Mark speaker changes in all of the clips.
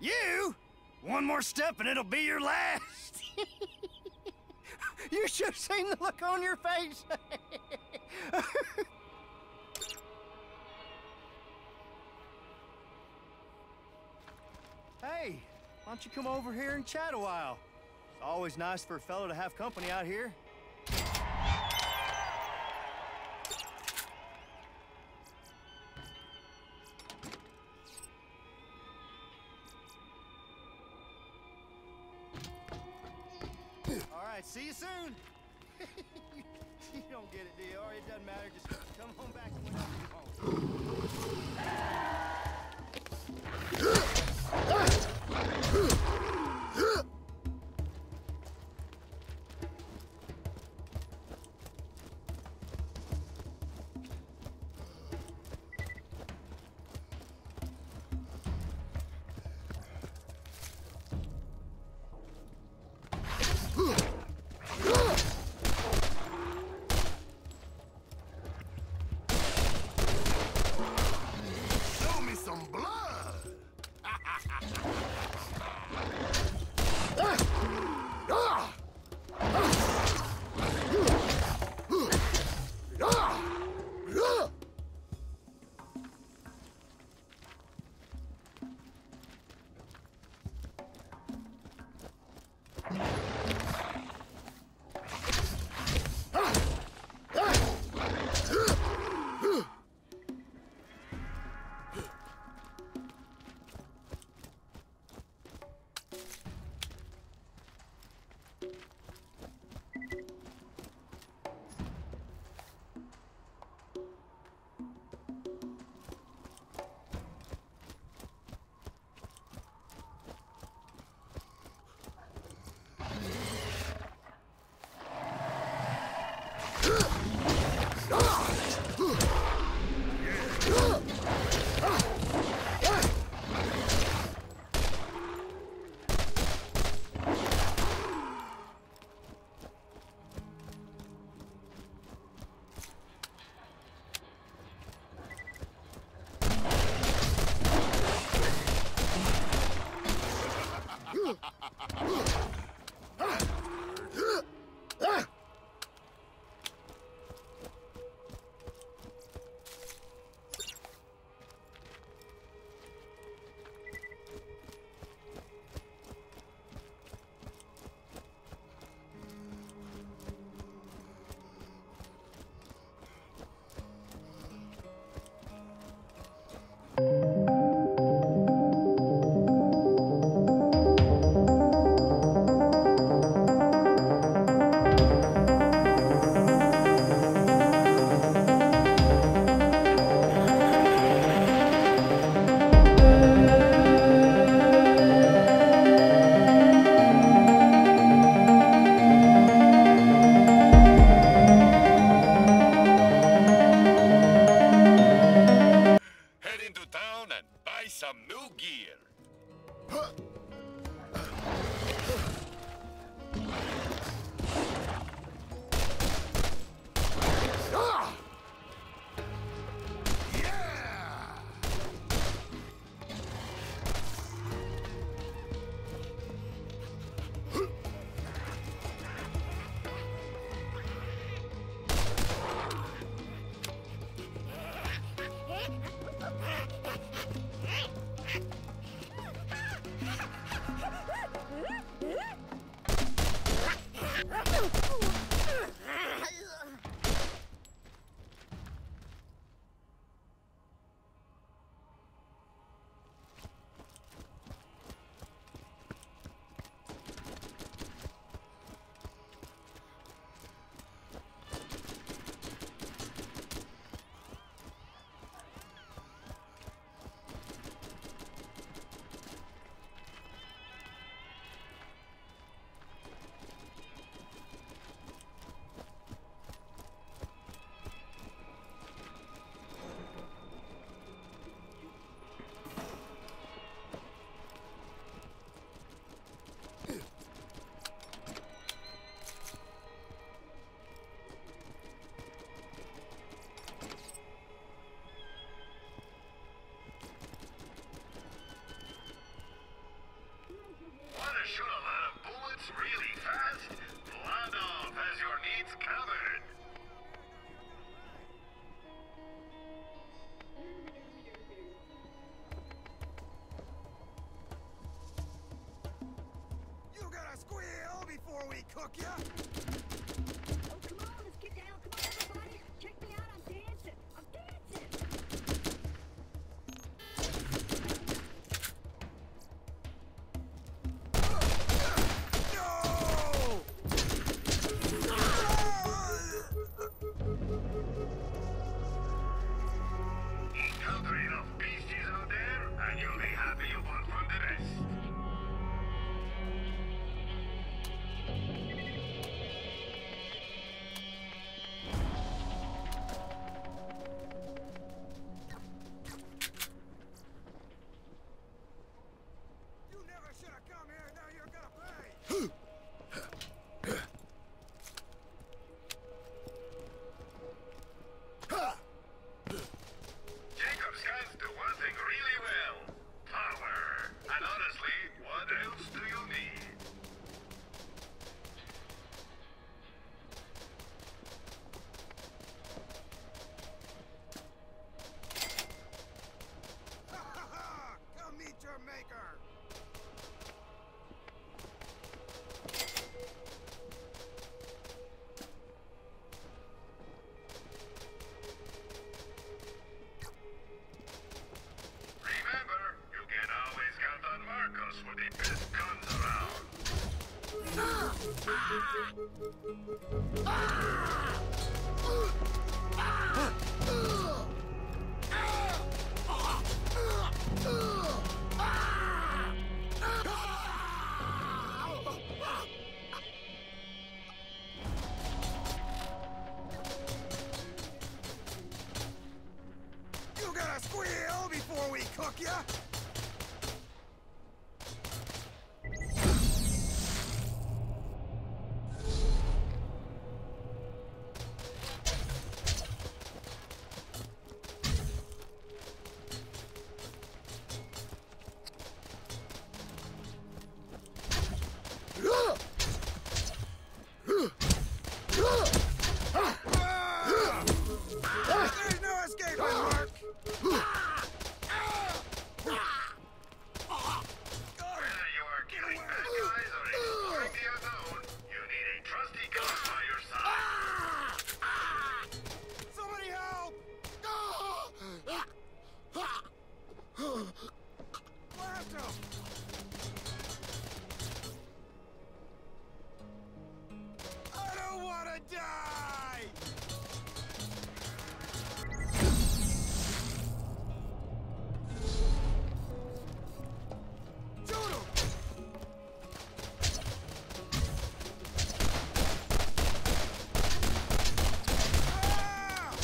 Speaker 1: You? One more step and it'll be your last. You should have seen the look on your face. Hey, why don't you come over here and chat a while? It's always nice for a fellow to have company out here. All right, see you soon. You don't get it, do you? Or it doesn't matter. Just come home back whenever you
Speaker 2: cook ya?
Speaker 3: Oh, come on, let's get down. Come on, everybody. Check me out. I'm dancing. I'm dancing.
Speaker 4: Encounter enough beasties out there, and you'll be happy you bought from the rest.
Speaker 2: You never should have come here, now you're gonna pay!
Speaker 4: Jacob's guys do one thing really well. Power. And honestly, what else do you need?
Speaker 2: Ha ha ha! Come meet your maker!
Speaker 4: Remember, you can always count on Marcos for the best guns around.
Speaker 2: You gotta squeal before we cook ya! There's no escaping, Mark!
Speaker 4: Whether you are killing bad guys or exploring the unknown, you need a trusty gun by your side.
Speaker 2: Somebody help! Blast him! I don't wanna die! Shoot him! Ah!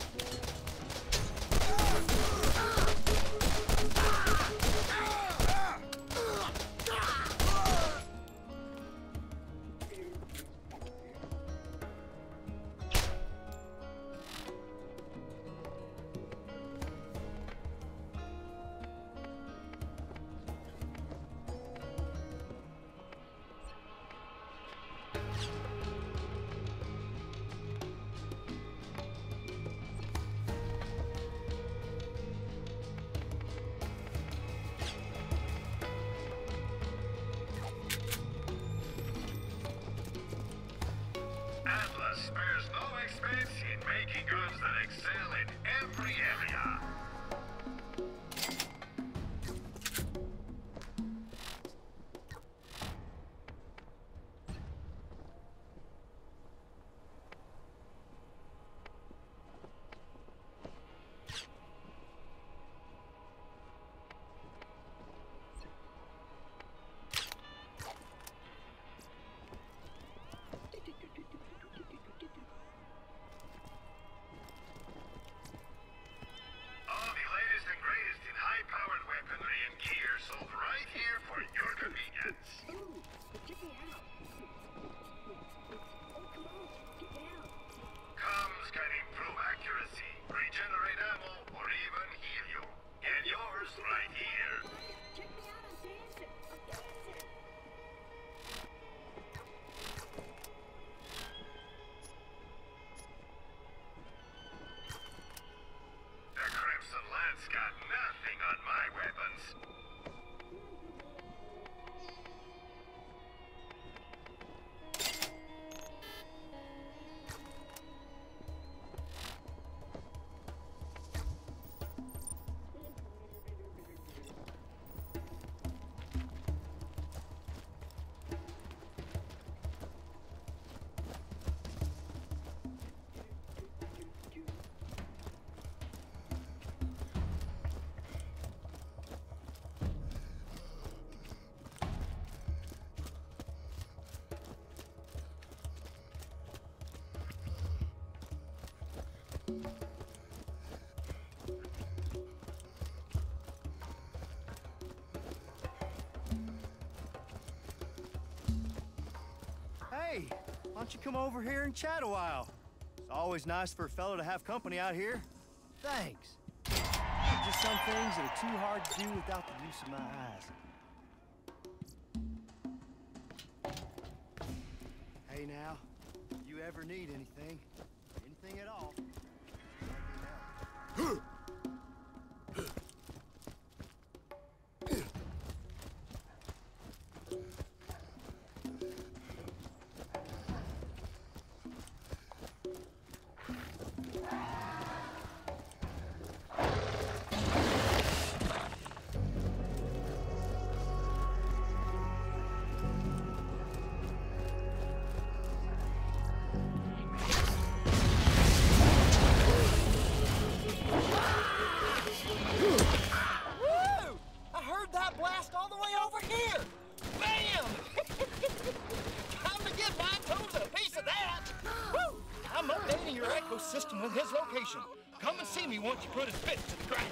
Speaker 4: Atlas spares no expense in making guns that excel in every area. All the latest and greatest in high-powered weaponry and gear sold right here for your convenience.
Speaker 3: Ooh, check me out. Oh, come on, get down.
Speaker 4: Comms can improve accuracy, regenerate ammo, or even heal you. Get yours right here.
Speaker 3: Check me out. I'm dancing. I'm dancing.
Speaker 4: The Crimson Lance got nothing on my weapons.
Speaker 1: Hey, why don't you come over here and chat a while? It's always nice for a fellow to have company out here. Thanks. Just some things that are too hard to do without the use of my eyes. Hey now, if you ever need anything at all, let me know.
Speaker 5: System with his location. Come and see me once you put his fist to the crack.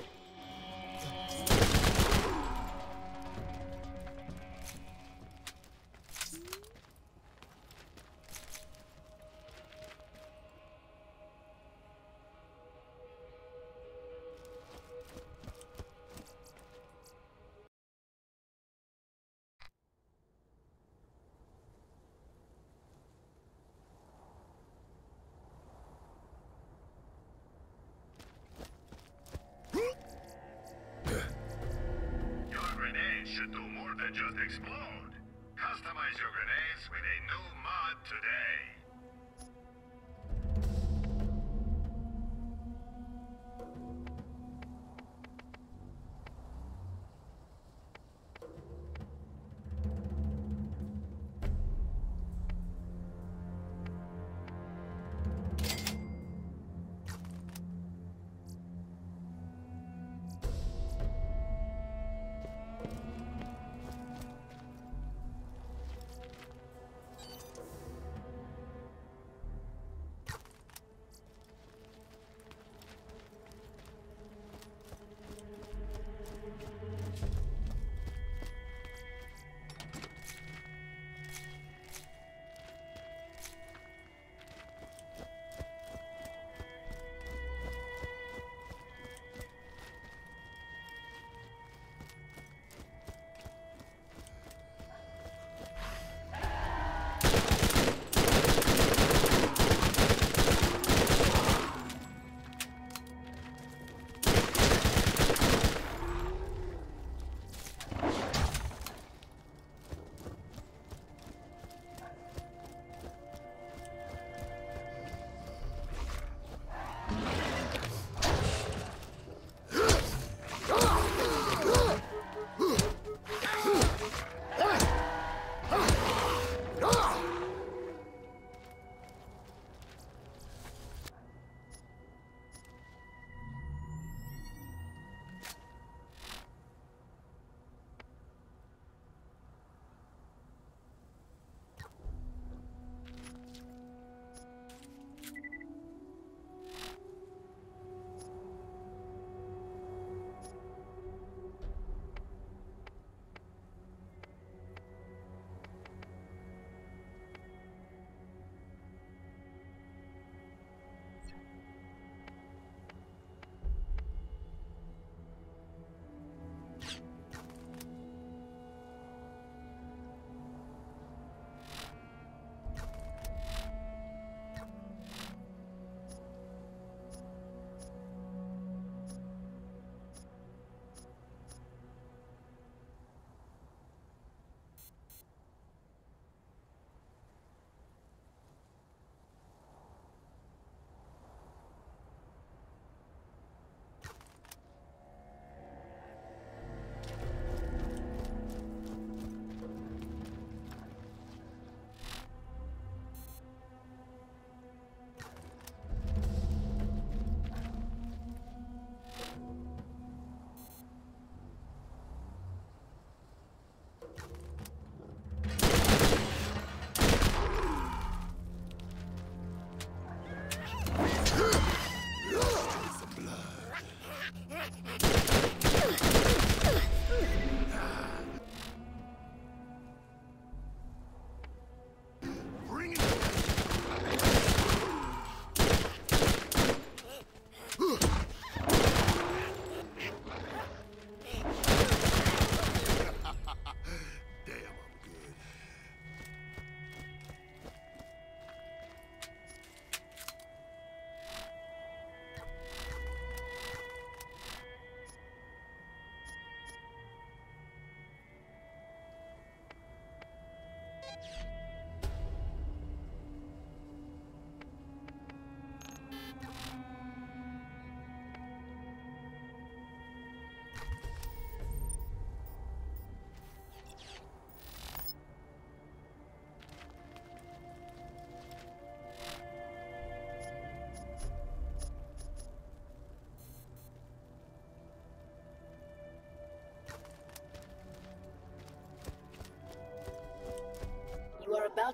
Speaker 4: Should do more than just explode. Customize your grenades with a new mod today.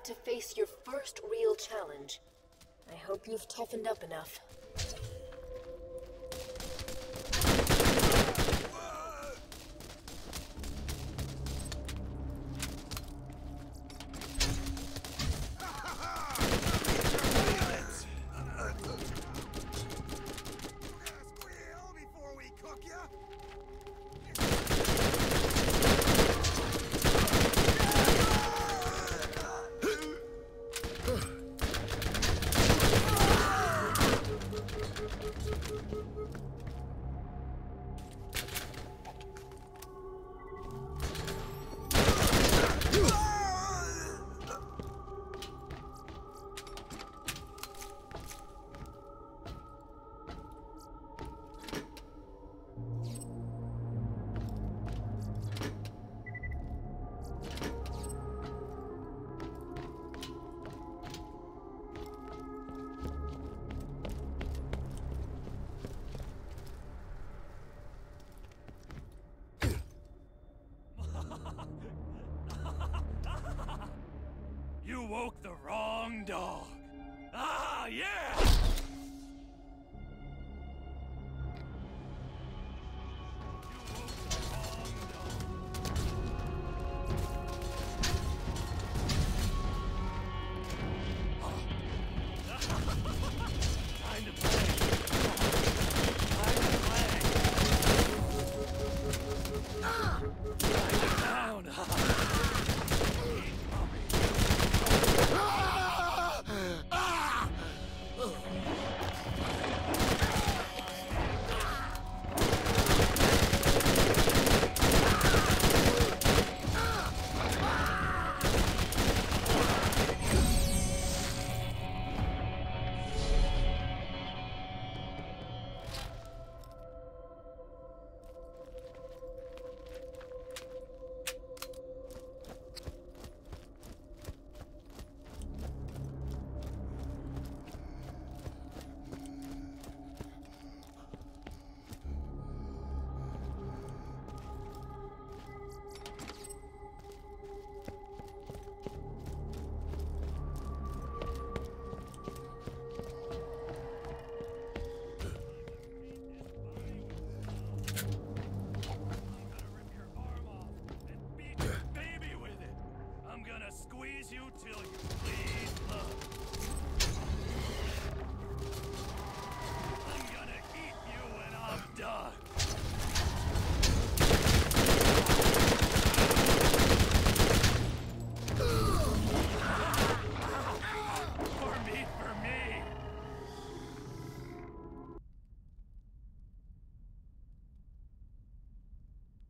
Speaker 6: to face your first real challenge. I hope you've toughened up enough.
Speaker 2: Squeal before we cook ya.
Speaker 7: You woke the wrong dog. Ah, yeah!